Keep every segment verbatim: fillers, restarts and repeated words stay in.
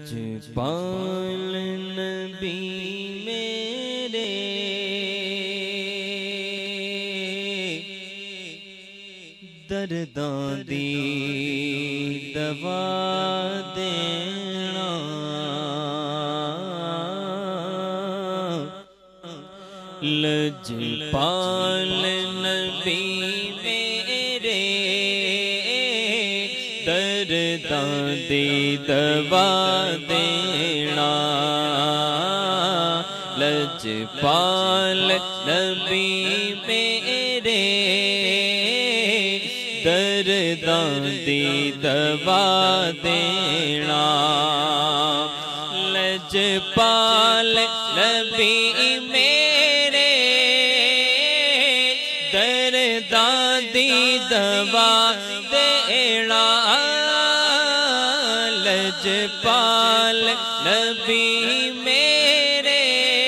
لجپال نبی میرے درداں دی دوا دینا لجپال نبی میرے درداں دی دوا دینا لجپال نبی میرے درداں دی دوا دینا لجپال نبی میرے درداں دی دوا دینا لجپال نبی میرے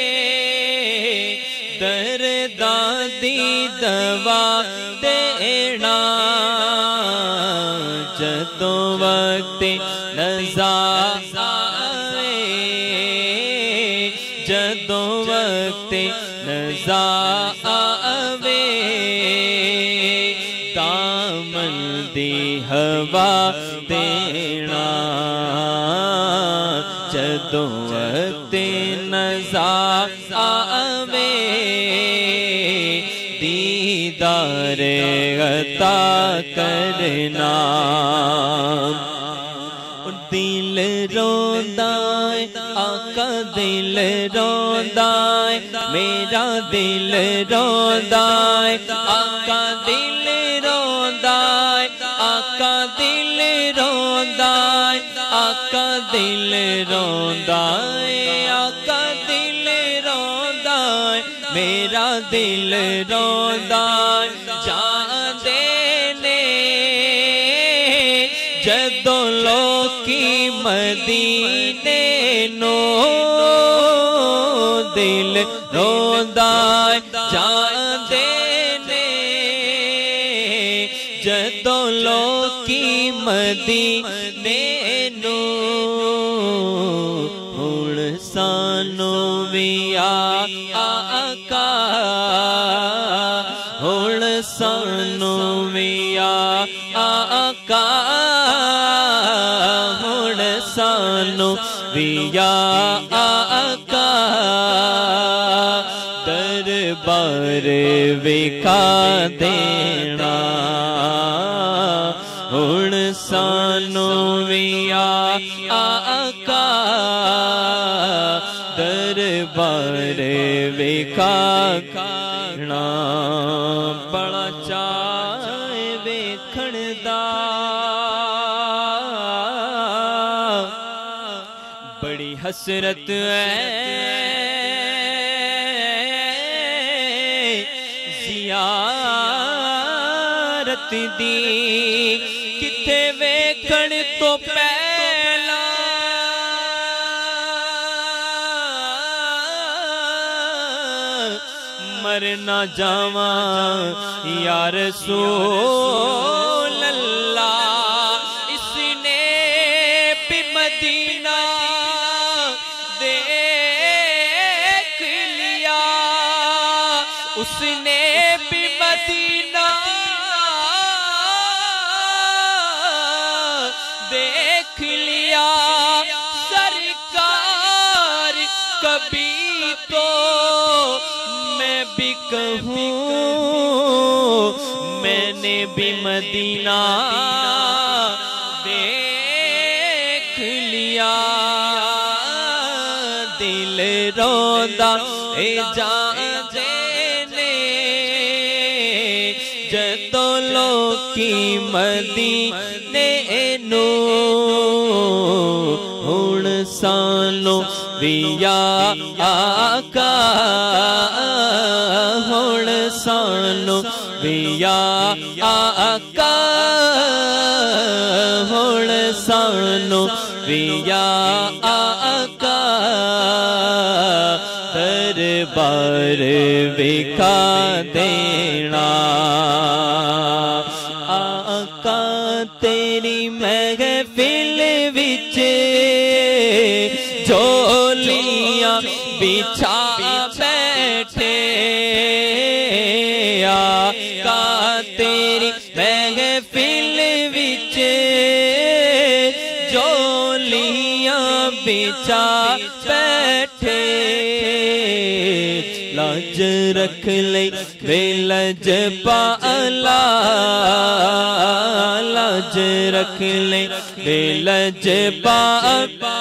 درداں دی دوا دینا جدوں وقت نزا آئے جدوں وقت نزا آوے دامن دی ہوا دینا جدوں وقت نزا آوے دیدار عطا کرنا دل روندا ہے آقا دل روندا ہے میرا دل روندا ہے آقا دل روندا ہے آقا دل روندا ہے آقا دل روندا ہے آقا دل روندا ہے میرا دل روندا ہے جان دینے جدوں لوکی مدینے نو دل روندا ہے جان دینے جدوں لوکی مدینے نو ہن سانوں وی آقا ہن سانوں وی آقا ہن سانوں وی آقا دربار وکھا دینا ہن سانوں وی آقا دربار وکھا دینا بڑا چاہے ویکھن دا بڑی حسرت ہے زیارت دی کتے ویکھن تو پہلا مر نہ جاواں یا رسول اللہ اس نے بھی مدینہ دیکھ لیا اس نے بھی مدینہ دیکھ لیا سرکار کبھی تو میں بھی کہوں میں نے بھی مدینہ دیکھ لیا دل روندا اے جان دینے جدوں لوکی مدینے نو ہن سانوں وی آقا ہن سانوں وی آقا ہن سانوں وی آقا دربار وکھا دینا آقا تیری محفل وچ بچھا بیٹھے آقا تیری محفل وچ جولیاں بچھا بیٹھے لاج رکھ لئی بے لج پالا لاج رکھ لئی بے لج پالا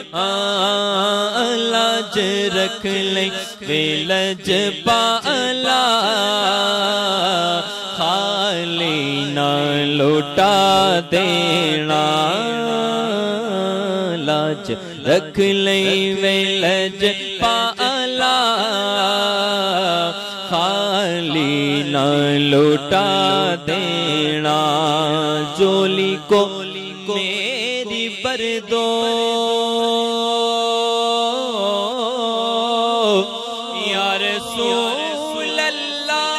لاج رکھ لئی بے لج پالا خالی نہ لوٹا دینا لاج رکھ لئی بے لج پالا خالی نہ لوٹا دینا جولی کو میری بر دو یا رسول اللہ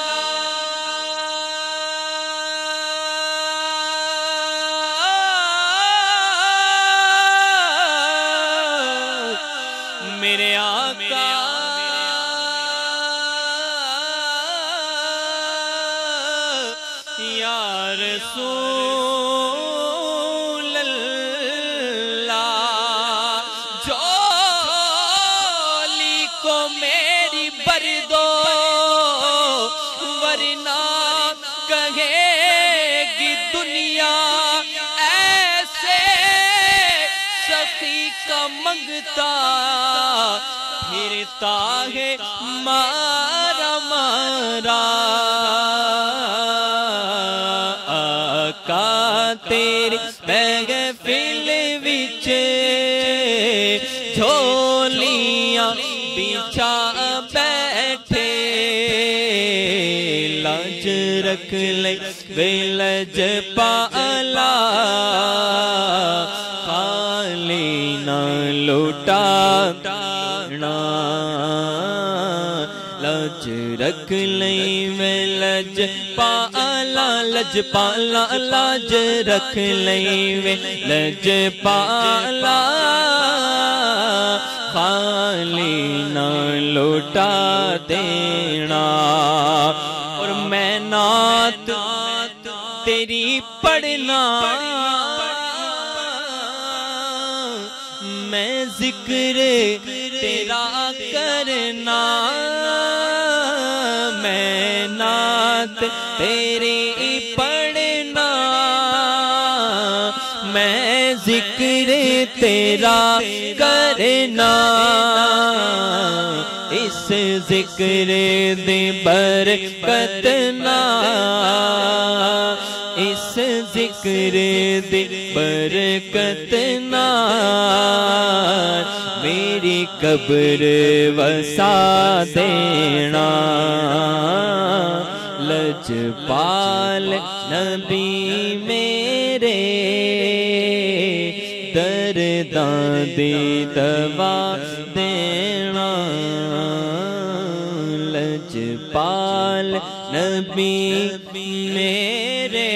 میرے آقا یا رسول اللہ جولی کو میری بر دو ورنہ کہے گی دنیا ایسے سخی کا منگتا پھرتا ہے مارا مارا آقا تیری محفل وچ جھولیاں بچھا بیٹھے لاج رکھ لئی بے لج پالا خالی نہ لوٹا لج رکھ لئی بے لج پالا لج پالا لاج رکھ لئی بے لج پالا خالی نہ لوٹا دینا اور میں نعت تیری پڑھنا میں ذکر تیرا کرنا میں نعت تیری پڑھنا میں ذکر تیرا کرنا اس ذکر دی برکت نال اس ذکر دی برکت نال میری قبر وسا دینا لجپال نبی میرے درداں دی دوا دینا لجپال نبی میرے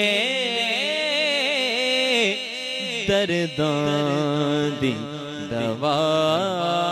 درداں دی دوا